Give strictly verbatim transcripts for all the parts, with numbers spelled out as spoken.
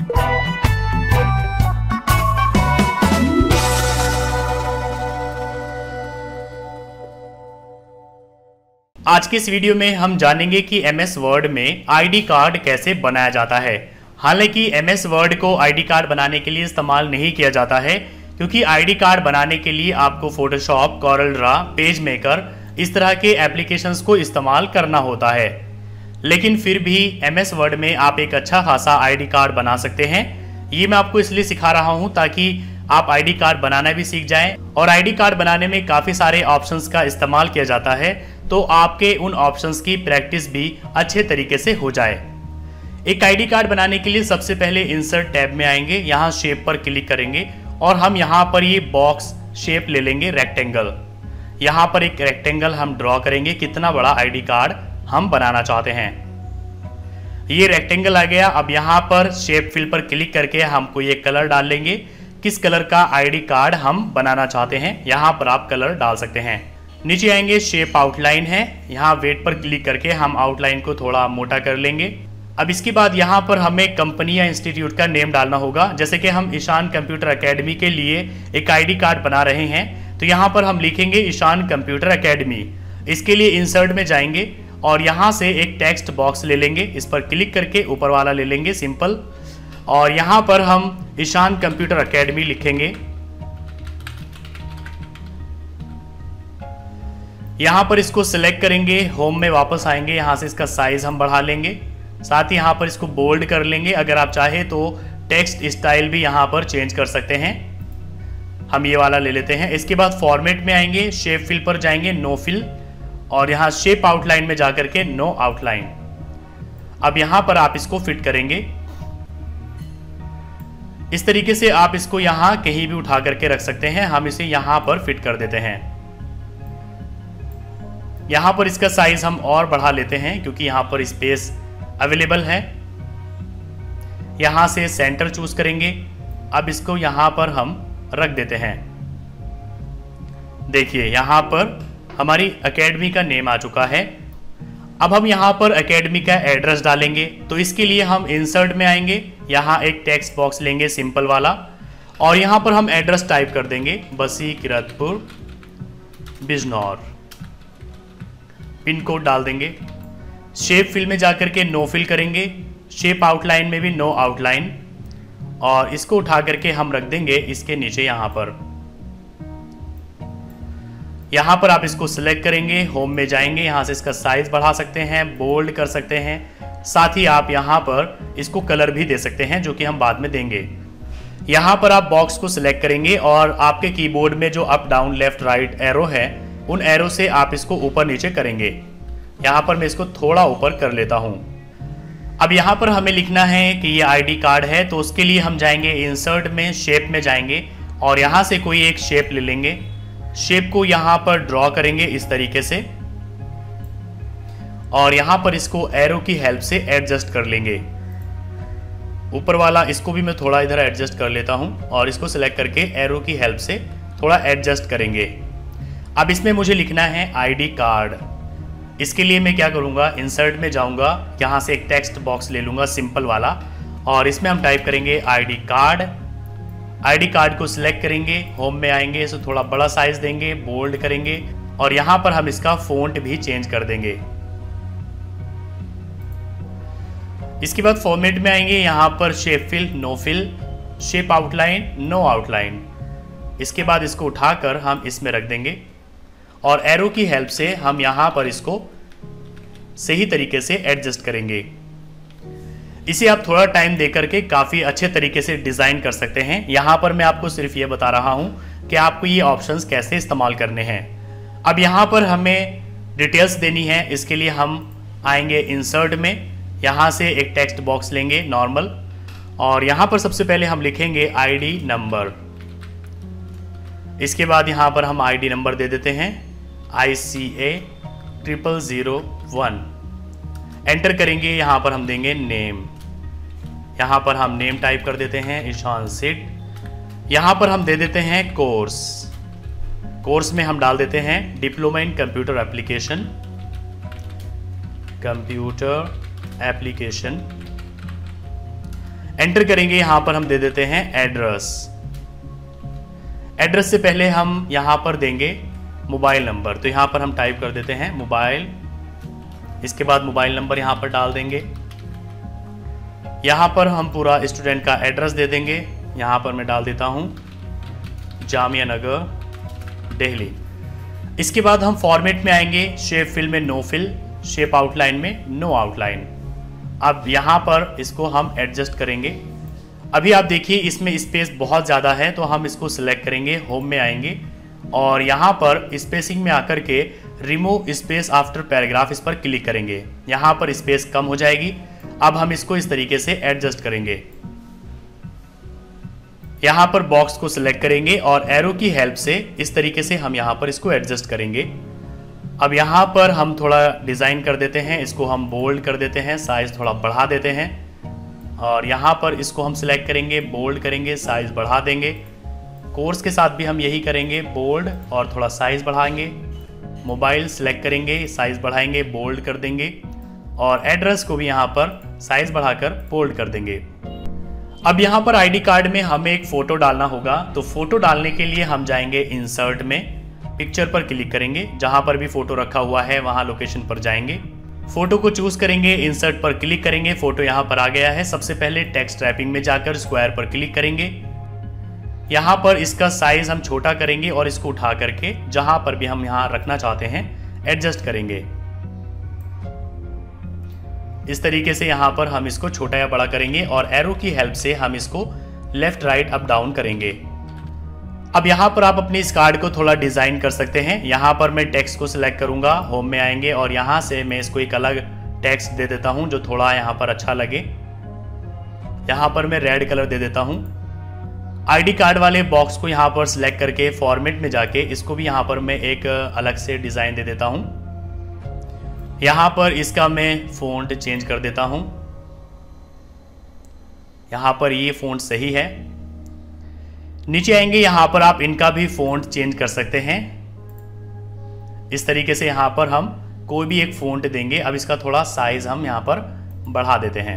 आज के इस वीडियो में हम जानेंगे कि एम एस वर्ड में आईडी कार्ड कैसे बनाया जाता है। हालांकि एम एस वर्ड को आईडी कार्ड बनाने के लिए इस्तेमाल नहीं किया जाता है, क्योंकि आईडी कार्ड बनाने के लिए आपको Photoshop, Corel Draw, PageMaker इस तरह के एप्लीकेशंस को इस्तेमाल करना होता है। लेकिन फिर भी एम एस वर्ड में आप एक अच्छा खासा आईडी कार्ड बना सकते हैं। ये मैं आपको इसलिए सिखा रहा हूँ ताकि आप आईडी कार्ड बनाना भी सीख जाएं। और आईडी कार्ड बनाने में काफ़ी सारे ऑप्शंस का इस्तेमाल किया जाता है, तो आपके उन ऑप्शंस की प्रैक्टिस भी अच्छे तरीके से हो जाए। एक आईडी कार्ड बनाने के लिए सबसे पहले इंसर्ट टैब में आएंगे, यहाँ शेप पर क्लिक करेंगे और हम यहाँ पर ये बॉक्स शेप ले लेंगे, रेक्टेंगल। यहाँ पर एक रेक्टेंगल हम ड्रॉ करेंगे, कितना बड़ा आईडी कार्ड हम बनाना चाहते हैं। ये रेक्टेंगल आ गया। अब यहाँ पर शेप फिल पर क्लिक करके हमको ये कलर डाल लेंगे, किस कलर का आईडी कार्ड हम बनाना चाहते हैं यहाँ पर आप कलर डाल सकते हैं। नीचे आएंगे, शेप आउटलाइन है, यहाँ वेट पर क्लिक करके हम आउटलाइन को थोड़ा मोटा कर लेंगे। अब इसके बाद यहाँ पर हमें कंपनी या इंस्टीट्यूट का नेम डालना होगा। जैसे कि हम ईशान कंप्यूटर एकेडमी के लिए एक आईडी कार्ड बना रहे हैं, तो यहाँ पर हम लिखेंगे ईशान कंप्यूटर एकेडमी। इसके लिए इंसर्ट में जाएंगे और यहाँ से एक टेक्स्ट बॉक्स ले लेंगे, इस पर क्लिक करके ऊपर वाला ले लेंगे सिंपल, और यहाँ पर हम ईशान कंप्यूटर एकेडमी लिखेंगे। यहाँ पर इसको सिलेक्ट करेंगे, होम में वापस आएंगे, यहाँ से इसका साइज हम बढ़ा लेंगे, साथ ही यहाँ पर इसको बोल्ड कर लेंगे। अगर आप चाहे तो टेक्स्ट स्टाइल भी यहाँ पर चेंज कर सकते हैं, हम ये वाला ले लेते हैं। इसके बाद फॉर्मेट में आएंगे, शेप फिल पर जाएंगे, नो फिल, और यहाँ शेप आउटलाइन में जाकर के नो आउटलाइन। अब यहाँ पर आप इसको फिट करेंगे। इस तरीके से आप इसको यहाँ कहीं भी उठा करके रख सकते हैं। हम इसे यहाँ पर फिट कर देते हैं। यहाँ पर इसका साइज हम और बढ़ा लेते हैं क्योंकि यहाँ पर स्पेस अवेलेबल है। यहाँ से सेंटर चूज करेंगे। अब इसको यहाँ पर हम रख देते हैं। देखिए यहाँ पर हमारी एकेडमी का नेम आ चुका है। अब हम यहाँ पर एकेडमी का एड्रेस डालेंगे, तो इसके लिए हम इंसर्ट में आएंगे, यहाँ एक टेक्स्ट बॉक्स लेंगे सिंपल वाला, और यहाँ पर हम एड्रेस टाइप कर देंगे, बसी किरतपुर बिजनौर। पिन कोड डाल देंगे। शेप फिल में जाकर के नो फिल करेंगे, शेप आउटलाइन में भी नो आउटलाइन, और इसको उठा करके हम रख देंगे इसके नीचे यहाँ पर। यहाँ पर आप इसको सिलेक्ट करेंगे, होम में जाएंगे, यहाँ से इसका साइज बढ़ा सकते हैं, बोल्ड कर सकते हैं, साथ ही आप यहाँ पर इसको कलर भी दे सकते हैं जो कि हम बाद में देंगे। यहाँ पर आप बॉक्स को सिलेक्ट करेंगे और आपके कीबोर्ड में जो up down left right arrow है, उन एरो से आप इसको ऊपर नीचे करेंगे। यहाँ पर मैं इसको थोड़ा ऊपर कर लेता हूँ। अब यहाँ पर हमें लिखना है कि ये आईडी कार्ड है, तो उसके लिए हम जाएंगे इंसर्ट में, शेप में जाएंगे और यहाँ से कोई एक शेप ले लेंगे। शेप को यहाँ पर ड्रॉ करेंगे इस तरीके से, और यहाँ पर इसको एरो की हेल्प से एडजस्ट कर लेंगे। ऊपर वाला इसको भी मैं थोड़ा इधर एडजस्ट कर लेता हूँ और इसको सिलेक्ट करके एरो की हेल्प से थोड़ा एडजस्ट करेंगे। अब इसमें मुझे लिखना है आईडी कार्ड। इसके लिए मैं क्या करूँगा, इंसर्ट में जाऊँगा, यहाँ से एक टेक्स्ट बॉक्स ले लूँगा सिंपल वाला, और इसमें हम टाइप करेंगे आईडी कार्ड। आईडी कार्ड को सिलेक्ट करेंगे, होम में आएंगे, इसे थोड़ा बड़ा साइज देंगे, बोल्ड करेंगे, और यहाँ पर हम इसका फ़ॉन्ट भी चेंज कर देंगे। इसके बाद फॉर्मेट में आएंगे, यहाँ पर shape fill, no fill, shape outline, no outline. इसके बाद इसको उठाकर हम इसमें रख देंगे और एरो की हेल्प से हम यहाँ पर इसको सही तरीके से एडजस्ट करेंगे। इसे आप थोड़ा टाइम देकर के काफ़ी अच्छे तरीके से डिज़ाइन कर सकते हैं। यहाँ पर मैं आपको सिर्फ ये बता रहा हूँ कि आपको ये ऑप्शंस कैसे इस्तेमाल करने हैं। अब यहाँ पर हमें डिटेल्स देनी है, इसके लिए हम आएंगे इंसर्ट में, यहाँ से एक टेक्स्ट बॉक्स लेंगे नॉर्मल, और यहाँ पर सबसे पहले हम लिखेंगे आईडी नंबर। इसके बाद यहाँ पर हम आईडी नंबर दे देते हैं, I C A triple zero one. Enter करेंगे, यहाँ पर हम देंगे नेम, यहाँ पर हम नेम टाइप कर देते हैं ईशान सिट। यहाँ पर हम दे देते हैं कोर्स। कोर्स में हम डाल देते हैं diploma in computer application, computer application. Enter करेंगे, यहाँ पर हम दे देते हैं एड्रेस। एड्रेस से पहले हम यहाँ पर देंगे मोबाइल नंबर, तो यहाँ पर हम टाइप कर देते हैं मोबाइल, इसके बाद मोबाइल नंबर यहाँ पर डाल देंगे। यहाँ पर हम पूरा स्टूडेंट का एड्रेस दे देंगे, यहाँ पर मैं डाल देता हूँ जामिया नगर दिल्ली। इसके बाद हम फॉर्मेट में आएंगे, शेप फिल में नो फिल, शेप आउटलाइन में नो आउटलाइन। अब यहाँ पर इसको हम एडजस्ट करेंगे। अभी आप देखिए इसमें स्पेस बहुत ज़्यादा है, तो हम इसको सिलेक्ट करेंगे, होम में आएंगे और यहाँ पर स्पेसिंग में आकर के रिमूव स्पेस आफ्टर पैराग्राफ इस पर क्लिक करेंगे। यहाँ पर स्पेस कम हो जाएगी। अब हम इसको इस तरीके से एडजस्ट करेंगे। यहाँ पर बॉक्स को सिलेक्ट करेंगे और एरो की हेल्प से इस तरीके से हम यहाँ पर इसको एडजस्ट करेंगे। अब यहाँ पर हम थोड़ा डिज़ाइन कर देते हैं, इसको हम बोल्ड कर देते हैं, साइज थोड़ा बढ़ा देते हैं और यहाँ पर इसको हम सिलेक्ट करेंगे, बोल्ड करेंगे, साइज बढ़ा देंगे। कोर्स के साथ भी हम यही करेंगे, बोल्ड और थोड़ा साइज बढ़ाएंगे। मोबाइल सिलेक्ट करेंगे, साइज बढ़ाएंगे, बोल्ड कर देंगे और एड्रेस को भी यहाँ पर साइज बढ़ाकर बोल्ड कर देंगे। अब यहाँ पर आईडी कार्ड में हमें एक फ़ोटो डालना होगा, तो फ़ोटो डालने के लिए हम जाएंगे इंसर्ट में, पिक्चर पर क्लिक करेंगे, जहाँ पर भी फ़ोटो रखा हुआ है वहाँ लोकेशन पर जाएंगे, फ़ोटो को चूज़ करेंगे, इंसर्ट पर क्लिक करेंगे, फ़ोटो यहाँ पर आ गया है। सबसे पहले टेक्स्ट रैपिंग में जाकर स्क्वायर पर क्लिक करेंगे। यहाँ पर इसका साइज़ हम छोटा करेंगे और इसको उठा करके जहाँ पर भी हम यहाँ रखना चाहते हैं एडजस्ट करेंगे। इस तरीके से यहाँ पर हम इसको छोटा या बड़ा करेंगे और एरो की हेल्प से हम इसको लेफ्ट राइट अप डाउन करेंगे। अब यहाँ पर आप अपनी इस कार्ड को थोड़ा डिज़ाइन कर सकते हैं। यहाँ पर मैं टेक्स्ट को सिलेक्ट करूँगा, होम में आएंगे और यहाँ से मैं इसको एक अलग टेक्स्ट दे देता हूँ जो थोड़ा यहाँ पर अच्छा लगे। यहाँ पर मैं रेड कलर दे देता हूँ। आईडी कार्ड वाले बॉक्स को यहाँ पर सिलेक्ट करके फॉर्मेट में जाके इसको भी यहाँ पर मैं एक अलग से डिज़ाइन दे देता हूँ। यहाँ पर इसका मैं फ़ॉन्ट चेंज कर देता हूँ। यहाँ पर ये फ़ॉन्ट सही है। नीचे आएंगे, यहाँ पर आप इनका भी फ़ॉन्ट चेंज कर सकते हैं। इस तरीके से यहाँ पर हम कोई भी एक फ़ॉन्ट देंगे। अब इसका थोड़ा साइज हम यहाँ पर बढ़ा देते हैं।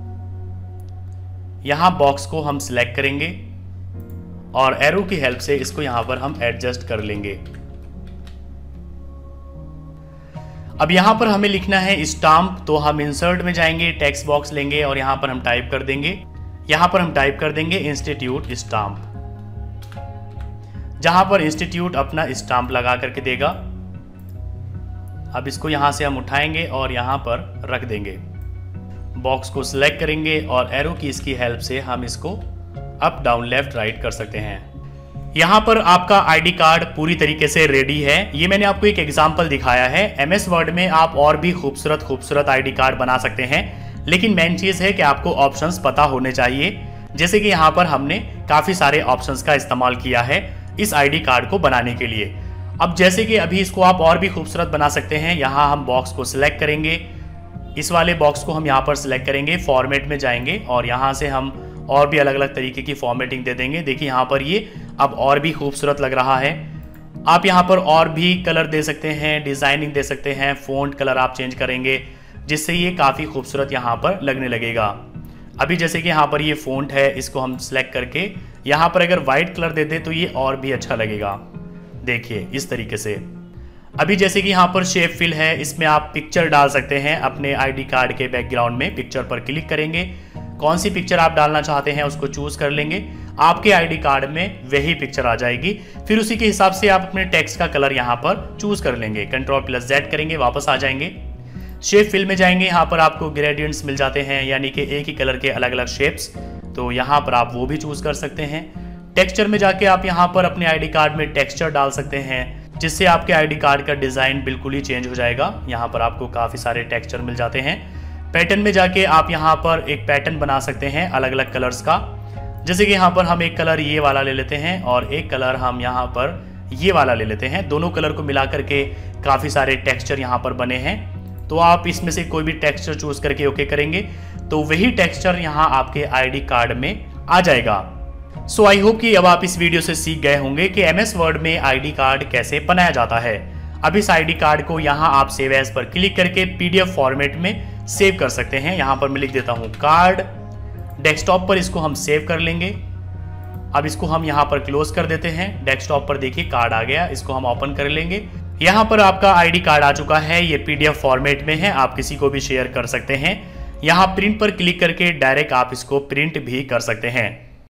यहाँ बॉक्स को हम सिलेक्ट करेंगे और एरो की हेल्प से इसको यहाँ पर हम एडजस्ट कर लेंगे। अब यहाँ पर हमें लिखना है स्टाम्प, तो हम इंसर्ट में जाएंगे, टेक्स्ट बॉक्स लेंगे और यहाँ पर हम टाइप कर देंगे, यहाँ पर हम टाइप कर देंगे इंस्टीट्यूट स्टाम्प। जहाँ पर इंस्टीट्यूट अपना स्टाम्प लगा करके देगा। अब इसको यहाँ से हम उठाएंगे और यहाँ पर रख देंगे। बॉक्स को सिलेक्ट करेंगे और एरो की इसकी हेल्प से हम इसको अप डाउन लेफ्ट राइट कर सकते हैं। यहाँ पर आपका आईडी कार्ड पूरी तरीके से रेडी है। ये मैंने आपको एक एग्जांपल दिखाया है। एमएस वर्ड में आप और भी खूबसूरत खूबसूरत आईडी कार्ड बना सकते हैं, लेकिन मेन चीज़ है कि आपको ऑप्शंस पता होने चाहिए। जैसे कि यहाँ पर हमने काफ़ी सारे ऑप्शंस का इस्तेमाल किया है इस आईडी कार्ड को बनाने के लिए। अब जैसे कि अभी इसको आप और भी खूबसूरत बना सकते हैं। यहाँ हम बॉक्स को सिलेक्ट करेंगे, इस वाले बॉक्स को हम यहाँ पर सिलेक्ट करेंगे, फॉर्मेट में जाएंगे और यहाँ से हम और भी अलग अलग तरीके की फॉर्मेटिंग दे देंगे। देखिए यहाँ पर ये अब और भी खूबसूरत लग रहा है। आप यहाँ पर और भी कलर दे सकते हैं, डिज़ाइनिंग दे सकते हैं, फ़ॉन्ट कलर आप चेंज करेंगे जिससे ये काफ़ी खूबसूरत यहाँ पर लगने लगेगा। अभी जैसे कि यहाँ पर ये फ़ॉन्ट है, इसको हम सिलेक्ट करके यहाँ पर अगर वाइट कलर दे दे तो ये और भी अच्छा लगेगा। देखिए इस तरीके से। अभी जैसे कि यहाँ पर शेप फिल है, इसमें आप पिक्चर डाल सकते हैं अपने आईडी कार्ड के बैकग्राउंड में। पिक्चर पर क्लिक करेंगे, कौन सी पिक्चर आप डालना चाहते हैं उसको चूज कर लेंगे, आपके आईडी कार्ड में वही पिक्चर आ जाएगी। फिर उसी के हिसाब से आप अपने टेक्स्ट का कलर यहाँ पर चूज कर लेंगे। कंट्रोल प्लस जेड करेंगे, वापस आ जाएंगे। शेप फिल में जाएंगे, यहाँ पर आपको ग्रेडियंट्स मिल जाते हैं, यानी कि एक ही कलर के अलग अलग शेप्स, तो यहाँ पर आप वो भी चूज कर सकते हैं। टेक्सचर में जाके आप यहाँ पर अपने आईडी कार्ड में टेक्सचर डाल सकते हैं, जिससे आपके आईडी कार्ड का डिज़ाइन बिल्कुल ही चेंज हो जाएगा। यहाँ पर आपको काफ़ी सारे टेक्सचर मिल जाते हैं। पैटर्न में जाके आप यहाँ पर एक पैटर्न बना सकते हैं अलग अलग कलर्स का। जैसे कि यहाँ पर हम एक कलर ये वाला ले लेते हैं और एक कलर हम यहाँ पर ये वाला ले लेते हैं। दोनों कलर को मिला करके काफ़ी सारे टेक्सचर यहाँ पर बने हैं, तो आप इसमें से कोई भी टेक्सचर चूज करके ओके करेंगे तो वही टेक्सचर यहाँ आपके आईडी कार्ड में आ जाएगा। सो आई होप कि अब आप इस वीडियो से सीख गए होंगे कि एमएस वर्ड में आईडी कार्ड कैसे बनाया जाता है। अब इस आईडी कार्ड को यहाँ आप सेव एज पर क्लिक करके पीडीएफ फॉर्मेट में सेव कर सकते हैं। यहाँ पर मैं लिख देता हूँ कार्ड डेस्कटॉप पर इसको हम सेव कर लेंगे। अब इसको हम यहाँ पर क्लोज कर देते हैं। डेस्कटॉप पर देखिए कार्ड आ गया, इसको हम ओपन कर लेंगे। यहाँ पर आपका आईडी कार्ड आ चुका है, ये पीडीएफ फॉर्मेट में है, आप किसी को भी शेयर कर सकते हैं। यहाँ प्रिंट पर क्लिक करके डायरेक्ट आप इसको प्रिंट भी कर सकते हैं।